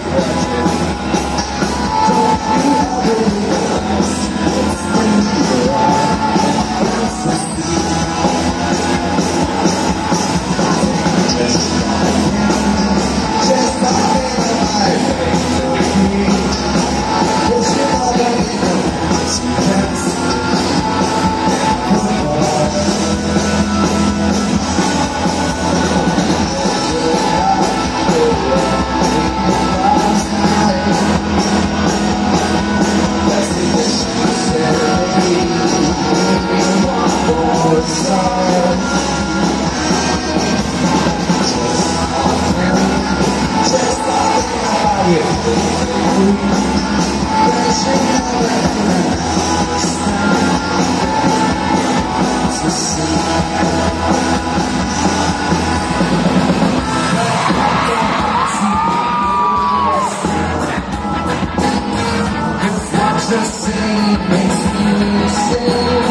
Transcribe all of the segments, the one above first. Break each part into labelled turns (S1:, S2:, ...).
S1: The city makes me say,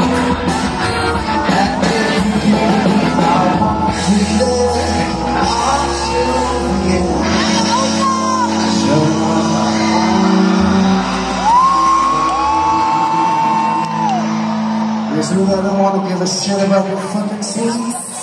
S1: and if you I want you there, I'll show you. There's no, I don't want to give a shit about your fucking cities.